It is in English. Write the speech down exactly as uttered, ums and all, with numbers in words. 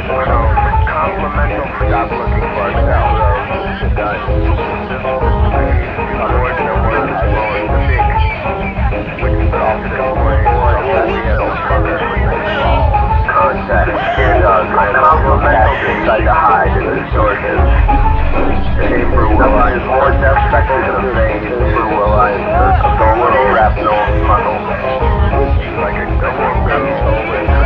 So, complemental stop looking for ourselves. Done. Unfortunate word is blowing the big. Which is off the point. Contact. Here's a complemental inside the hide in the distortion. Chamber will I is more effective than a vein. Chamber will I is a little shrapnel funnel. Like a double barrel.